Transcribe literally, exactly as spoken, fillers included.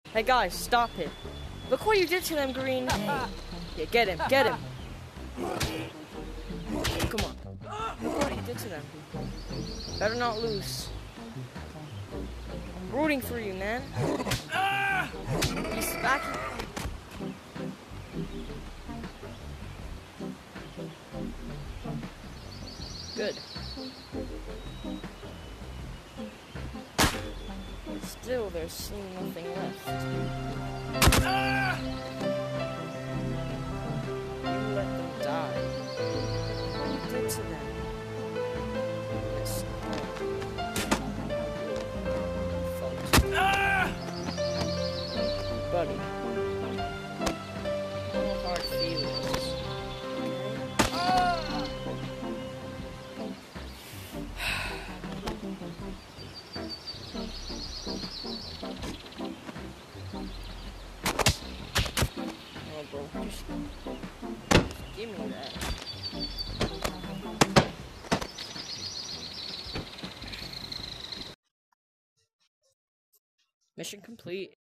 Hey guys, stop it. Look what you did to them, Green. Yeah, get him, get him. Come on. Look what you did to them. Better not lose. I'm rooting for you, man. He's back. Good. Still, there's nothing left. You let them die. What you did to them? Yes. Buddy. No hard feelings. Oh, bro, just, just give me that. Mission complete.